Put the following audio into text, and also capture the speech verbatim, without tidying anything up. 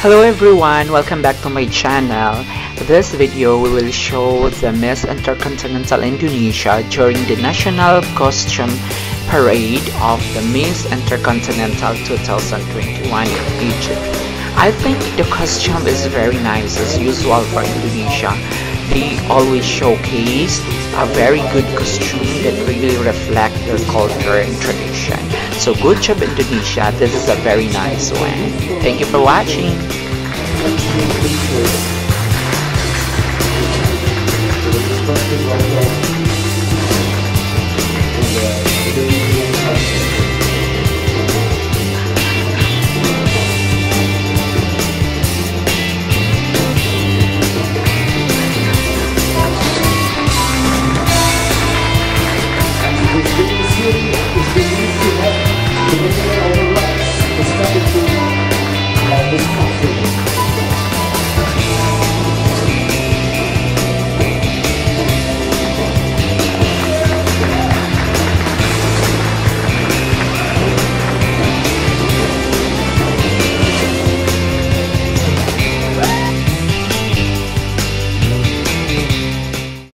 Hello everyone, welcome back to my channel. This video we will show the Miss Intercontinental Indonesia during the National Costume Parade of the Miss Intercontinental twenty twenty-one in Egypt. I think the costume is very nice as usual for Indonesia. They always showcase a very good costume that really reflect their culture and tradition. So good job Indonesia, this is a very nice one. Thank you for watching. Thank you.